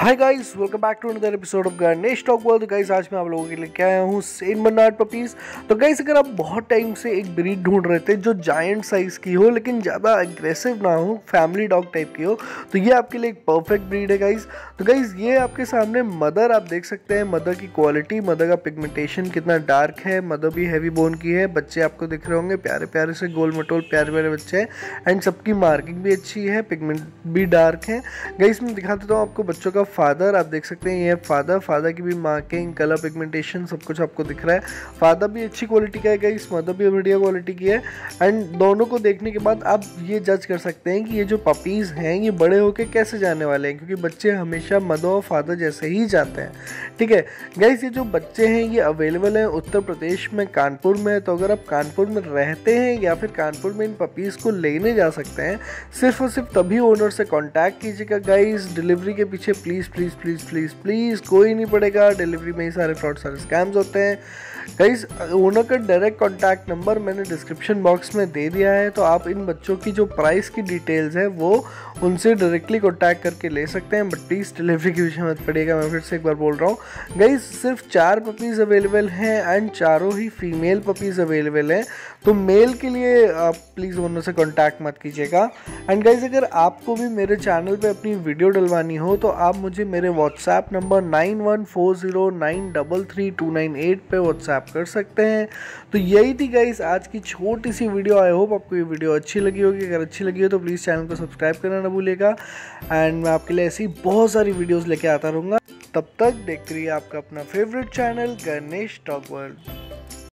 Hi guys, welcome back to another episode of Ganesh Talk World. Guys आज मैं आप लोगों के लिए क्या आया हूँ, सेंट बर्नार्ड पपीज। तो गाइस अगर आप बहुत टाइम से एक ब्रीड ढूंढ रहे थे जो जायंट साइज की हो लेकिन ज़्यादा अग्रेसिव ना हो, फैमिली डॉग टाइप की हो, तो ये आपके लिए एक परफेक्ट ब्रीड है गाइस। तो गाइस ये आपके सामने मदर आप देख सकते हैं, मदर की क्वालिटी, मदर का पिगमेंटेशन कितना डार्क है। मदर भी हैवी बोन की है, बच्चे आपको दिख रहे होंगे प्यारे प्यारे से गोल मटोल प्यारे प्यारे बच्चे हैं एंड सबकी मार्किंग भी अच्छी है, पिगमेंट भी डार्क है। गाइस मैं दिखा देता हूँ आपको बच्चों का फादर। आप देख सकते हैं ये फादर की भी मार्किंग, कलर, पिगमेंटेशन सब कुछ आपको दिख रहा है। फादर भी अच्छी क्वालिटी का है गाइस, मदर भी बढ़िया क्वालिटी की है एंड दोनों को देखने के बाद आप ये जज कर सकते हैं कि ये जो पपीज़ हैं ये बड़े होके कैसे जाने वाले हैं, क्योंकि बच्चे हमेशा मदर और फादर जैसे ही जाते हैं। ठीक है गाइस, ये जो बच्चे हैं ये अवेलेबल हैं उत्तर प्रदेश में, कानपुर में। तो अगर आप कानपुर में रहते हैं या फिर कानपुर में इन पपीज़ को लेने जा सकते हैं, सिर्फ और सिर्फ तभी ओनर से कांटेक्ट कीजिएगा गाइस। डिलीवरी के पीछे please please please please please कोई नहीं पड़ेगा। डिलीवरी में ही सारे फ्रॉड, सारे स्कैम्स होते हैं गाइस। ओनर का डायरेक्ट कॉन्टैक्ट नंबर मैंने डिस्क्रिप्शन बॉक्स में दे दिया है, तो आप इन बच्चों की जो प्राइस की डिटेल्स है वो उनसे डायरेक्टली कॉन्टैक्ट करके ले सकते हैं। बट प्लीज़ डिलीवरी के विषय मत पड़ेगा, मैं फिर से एक बार बोल रहा हूँ गाइस। सिर्फ 4 पपीज़ अवेलेबल हैं एंड चारों ही फीमेल पपीज़ अवेलेबल हैं। तो मेल के लिए आप प्लीज़ ओनर से कॉन्टैक्ट मत कीजिएगा। एंड गाइस अगर आपको भी मेरे चैनल पे अपनी वीडियो डलवानी हो तो आप मुझे मेरे व्हाट्सएप नंबर 9140933298 पे व्हाट्सएप कर सकते हैं। तो यही थी गाइस आज की छोटी सी वीडियो। आई होप आपको ये वीडियो अच्छी लगी होगी। अगर अच्छी लगी हो तो प्लीज़ चैनल को सब्सक्राइब करना ना भूलिएगा एंड मैं आपके लिए ऐसी बहुत सारी वीडियोस लेके आता रहूँगा। तब तक देखते रहिए आपका अपना favourite channel Ganesh Talk world.